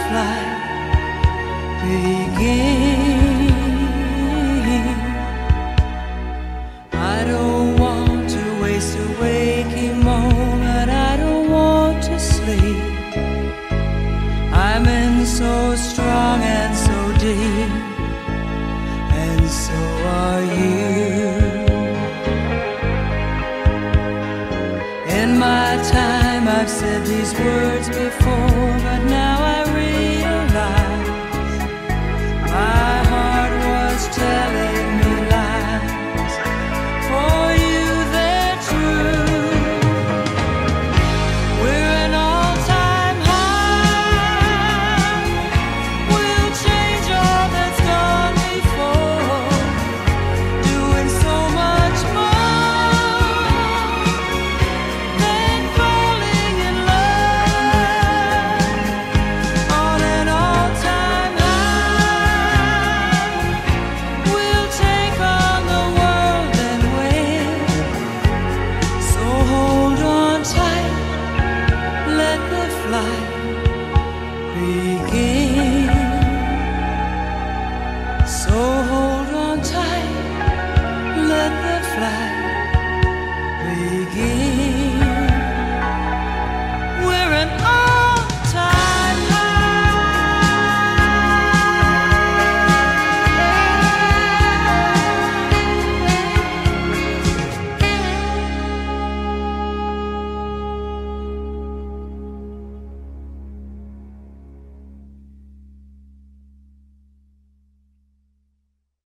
flight begin. I don't want to waste a waking moment. I don't want to sleep. I'm in so strong and so deep, and so are you. In my time I've said these words before, but now I realize my heart was telling me lies. For you they're true. We're an all-time high. We'll change all that's gone before, doing so much more than falling in love. On an all-time high, we'll take on the world and win. So hold on tight, let the flight